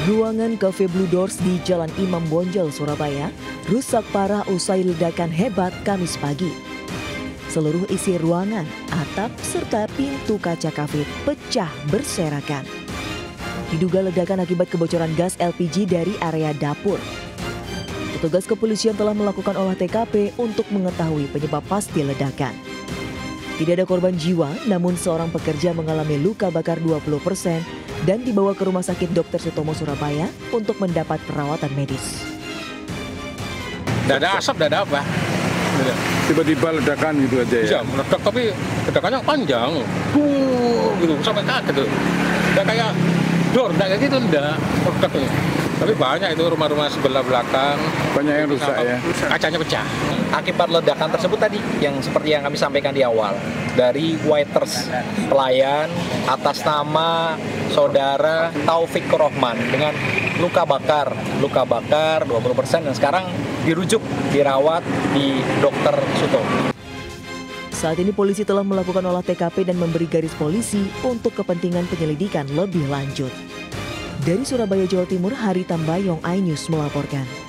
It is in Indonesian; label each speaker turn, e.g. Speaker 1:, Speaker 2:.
Speaker 1: Ruangan Cafe Blue Doors di Jalan Imam Bonjol, Surabaya, rusak parah usai ledakan hebat Kamis pagi. Seluruh isi ruangan, atap, serta pintu kaca kafe pecah berserakan. Diduga ledakan akibat kebocoran gas LPG dari area dapur. Petugas kepolisian telah melakukan olah TKP untuk mengetahui penyebab pasti ledakan. Tidak ada korban jiwa, namun seorang pekerja mengalami luka bakar 20% dan dibawa ke Rumah Sakit Dr. Sutomo Surabaya untuk mendapat perawatan medis.
Speaker 2: Tidak ada asap, tidak ada apa.
Speaker 3: Tiba-tiba ledakan gitu aja ya?
Speaker 2: Bisa meledak, tapi ledakannya panjang. Gitu, sampai kaget tuh. Tidak kayak dor, tidak kayak gitu, tidak. Meledaknya. Tapi banyak itu rumah-rumah sebelah belakang.
Speaker 3: Banyak yang rusak ya?
Speaker 2: Kacanya pecah.
Speaker 4: Akibat ledakan tersebut tadi, yang seperti yang kami sampaikan di awal, dari waiters pelayan atas nama saudara Taufik Rohman dengan luka bakar 20% dan sekarang dirujuk dirawat di Dr. Sutomo.
Speaker 1: Saat ini polisi telah melakukan olah TKP dan memberi garis polisi untuk kepentingan penyelidikan lebih lanjut. Dari Surabaya, Jawa Timur, Hari Tambayong, iNews melaporkan.